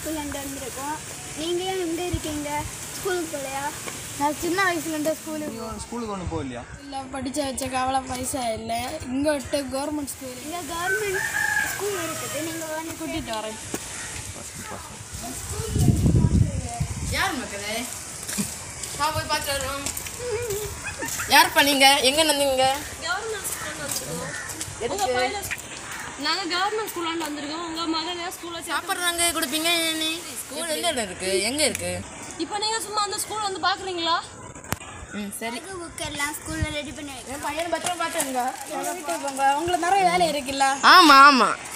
ஸ்கூல்லேருந்து வந்திருக்கோம். நீங்கள் ஏன் எங்கே இருக்கீங்க? ஸ்கூலுக்கு போகலையா? நான் சின்ன வயசுலேருந்து ஸ்கூலுக்கு ஒன்றும் போகலையா? இல்லை, படித்த வச்ச கவலை பைசா இல்லை. இங்கே கவர்மெண்ட் ஸ்கூல், இங்கே கவர்மெண்ட் ஸ்கூல் இருக்குது. நீங்கள் வந்து கூட்டிகிட்டு வரேன். யார் மக்களே? போய் பார்த்து வரோம். யார் பண்ணீங்க? எங்கே வந்தீங்க? கவர்மெண்ட் ஸ்கூல் வந்திருக்கோம். நாங்கள் கவர்மெண்ட் ஸ்கூலாண்டு வந்திருக்கோம். உங்கள் மகனே ஸ்கூலில் சாப்பிட்றாங்க கொடுப்பீங்க. ஸ்கூல் எந்த இடம் இருக்கு? எங்கே இருக்கு? இப்போ நீங்கள் சும்மா அந்த ஸ்கூல் வந்து பார்க்குறீங்களா? சரி. புக் எல்லாம் ஸ்கூலில் ரெடி பண்ணி என் பையனை பத்திரம் பார்த்துங்க. உங்களுக்கு நிறைய வேலை இருக்குல்ல? ஆமாம் ஆமாம்.